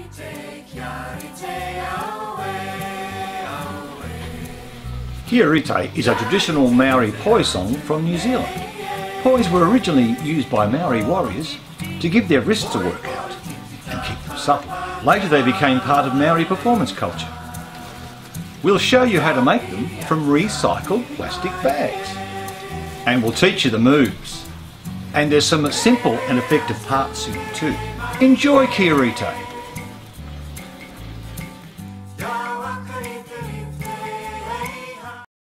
Kia Rite is a traditional Maori Pois song from New Zealand. Pois were originally used by Maori warriors to give their wrists a workout and keep them supple. Later they became part of Maori performance culture. We'll show you how to make them from recycled plastic bags. And we'll teach you the moves. And there's some simple and effective parts in it too. Enjoy Kia Rite.